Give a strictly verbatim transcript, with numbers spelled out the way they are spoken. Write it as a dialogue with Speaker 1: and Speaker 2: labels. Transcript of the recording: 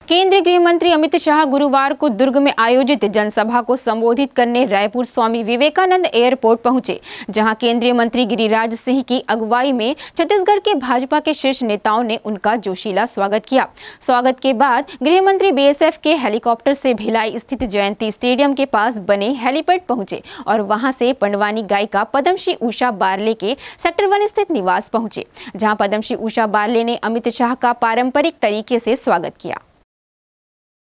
Speaker 1: केंद्रीय गृह मंत्री अमित शाह गुरुवार को दुर्ग में आयोजित जनसभा को संबोधित करने रायपुर स्वामी विवेकानंद एयरपोर्ट पहुंचे, जहां केंद्रीय मंत्री गिरिराज सिंह की अगुवाई में छत्तीसगढ़ के भाजपा के शीर्ष नेताओं ने उनका जोशीला स्वागत किया। स्वागत के बाद गृह मंत्री बीएसएफ के हेलीकॉप्टर से भिलाई स्थित जयंती स्टेडियम के पास बने हेलीपैड पहुंचे और वहां से पंडवानी गायिका पद्मश्री उषा बारले के सेक्टर वन स्थित निवास पहुंचे, जहां पद्मश्री उषा बारले ने अमित शाह का पारंपरिक तरीके से स्वागत किया।